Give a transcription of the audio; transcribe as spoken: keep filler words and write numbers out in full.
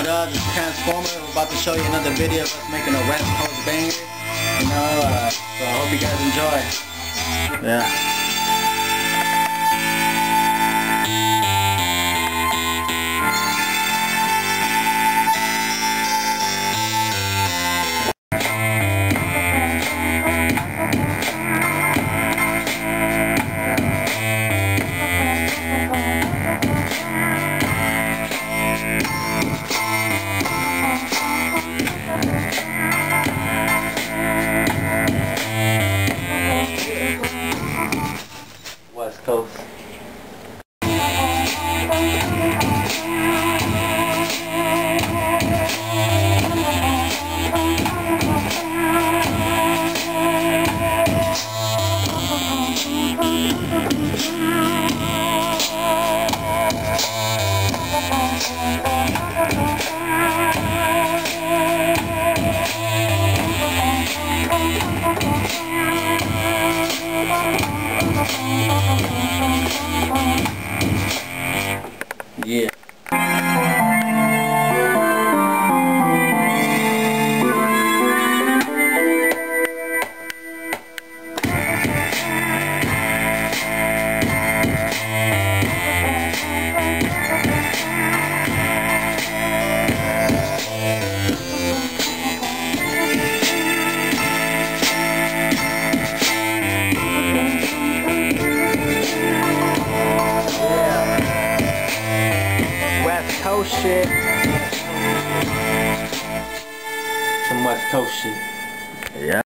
up? It's Transformer. We're about to show you another video of us making a West Coast banger. You know, uh, so I hope you guys enjoy. Yeah. West Coast. Yeah. West Coast shit. Some West Coast shit. Yeah.